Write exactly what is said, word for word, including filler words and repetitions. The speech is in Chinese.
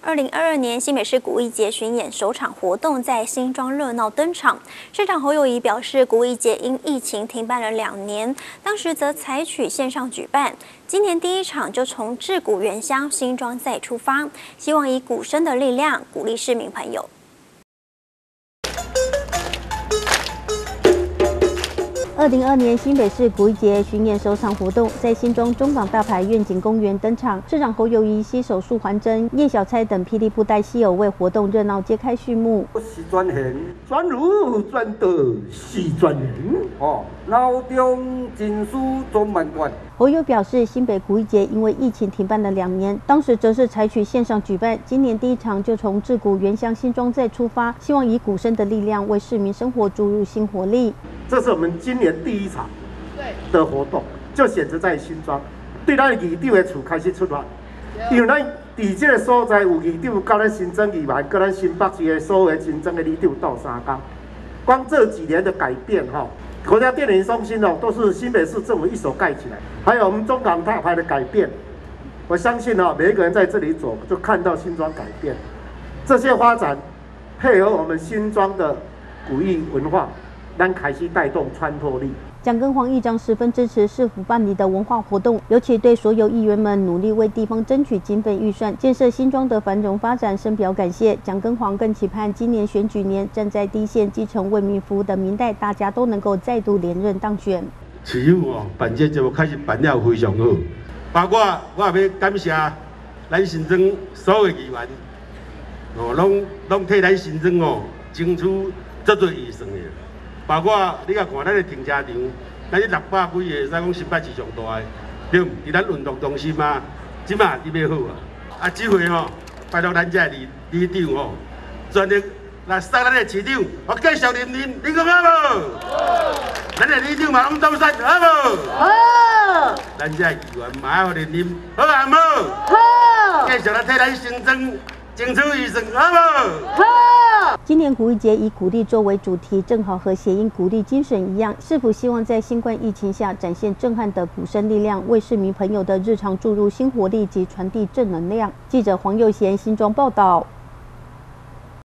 二零二二年新北市古艺节巡演首场活动在新庄热闹登场。市长侯友宜表示，古艺节因疫情停办了两年，当时则采取线上举办。今年第一场就从制古原乡新庄再出发，希望以鼓声的力量鼓励市民朋友。 二零二二年新北市古艺节巡演首场活动在新庄中港大排愿景公园登场，市长侯友宜携手束环针、叶小钗等霹雳布袋戏偶为活动热闹揭开序幕。 是专贤，专儒专德是专人哦，脑中经书总万贯。 侯友表示，新北古艺节因为疫情停办了两年，当时则是采取线上举办。今年第一场就从制古原乡新庄再出发，希望以鼓声的力量为市民生活注入新活力。 这是我们今年第一场的活动，就选择在新庄，对咱议长的厝开始出发，因为咱伫这个所在有议长，甲咱新增议员，甲咱新北市的所有新增的里长斗三工，光这几年的改变哈。 国家电联中心哦，都是新北市政府一手盖起来，还有我们中港大排的改变，我相信哦，每一个人在这里走，就看到新庄改变。这些发展配合我们新庄的古艺文化，咱开始带动穿透力。 蒋根煌议长十分支持市府办理的文化活动，尤其对所有议员们努力为地方争取经费预算，建设新庄的繁荣发展深表感谢。蒋根煌更期盼今年选举年站在第一线基层为民服务的民代，大家都能够再度连任当选。 市府哦，办这节目开始办了非常好，包括我也要感谢咱新庄所有议员，哦，拢拢替咱新庄哦争取足多预算的。 包括你甲看咱的停车场，咱这六百几个，使讲新北市上大的，对唔？伫咱运动中心嘛，即马伫要好啊。啊，这回吼、哦，拜托咱这里里长吼，全力来送咱的市长，我继续连任，你讲好无？好。咱的里长嘛拢走山，好无？好。咱这议员嘛要连任，好啊无？好。继续来替咱新庄争取预算，好无？好。 今年古艺节以鼓励作为主题，正好和谐音鼓励精神一样，市府希望在新冠疫情下展现震撼的鼓声力量，为市民朋友的日常注入新活力及传递正能量。记者黄佑贤新庄报道。